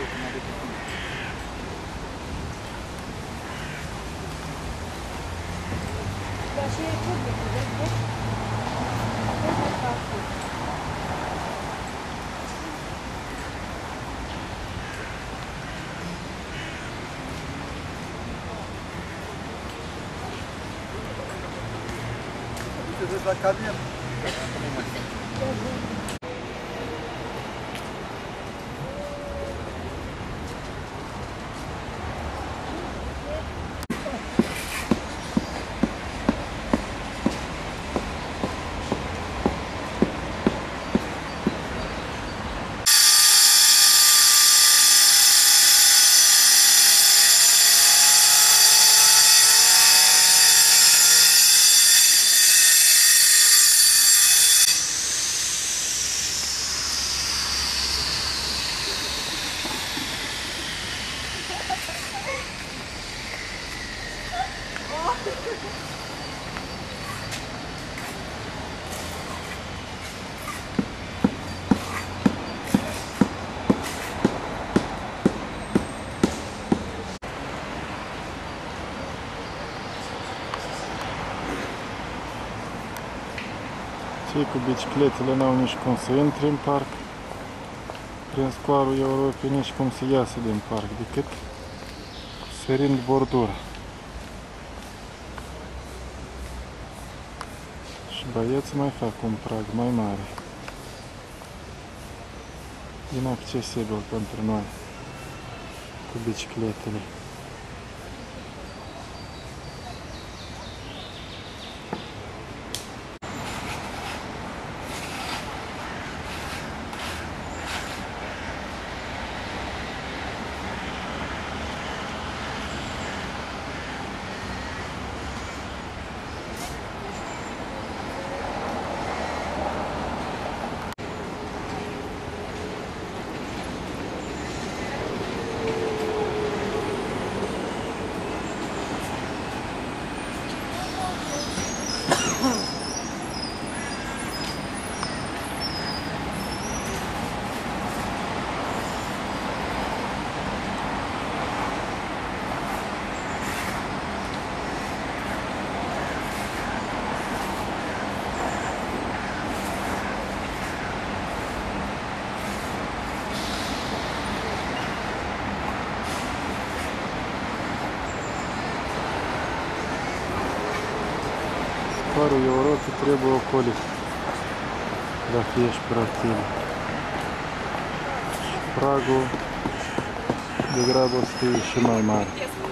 Dar și e public, vezi? Te vezi la camion. Cei cu bicicletele n-au nici cum să intre în parc prin scoarul Europei, nici cum să iasă din parc, decât sărind bordura. Și băieții mai fac un prag mai mare, inaccesibil pentru noi cu bicicletele. Scarul Europei trebuie ocolit dacă ești pe rachină. Și pragul degrabă o să fie și mai mare.